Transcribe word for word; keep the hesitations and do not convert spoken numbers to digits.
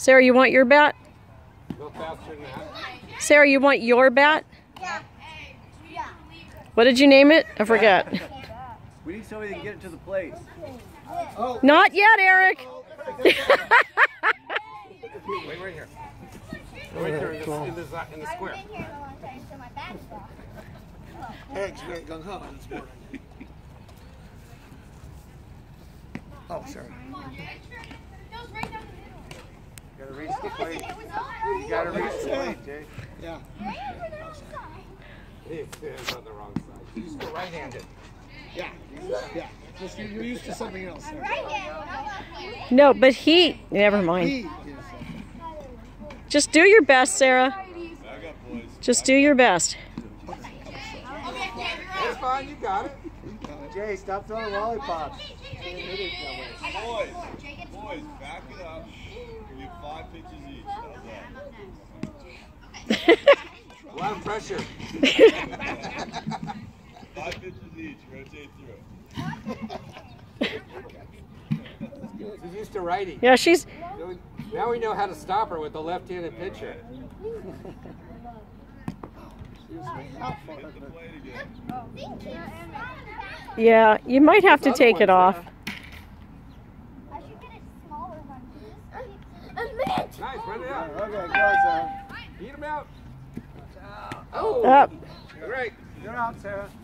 Sarah, you want your bat? Go faster than that. Sarah, you want your bat? Yeah. Yeah. What did you name it? I forget. We need somebody to get it to the plate. Oh. Not yet, Eric. Wait right here. Right there in the, in the, in the square. I've been here a long time, so my back's off. Eric's very gung ho this morning. Oh, sorry. You gotta reach the plate. You gotta reach the plate, Jay. Yeah. He stands on the wrong side. He's right-handed. Yeah. Yeah. Just, you're used to something else. There. No, but he... Never mind. He is. Just do your best, Sarah. Just do your best. That's fine, you got it. Jay, stop throwing lollipops. Boys, boys, back it up. Give you five pitches each. How's that? A lot of pressure. Five pitches each. Rotate through. She's used to righty. Yeah, she's... Now we know how to stop her with the left-handed pitcher. Hit the plate again. Yeah, you might have to take it off. I should get a smaller one. Nice, run it out. Okay, go, Sarah. Beat him out. Up. Great. You're out, Sarah.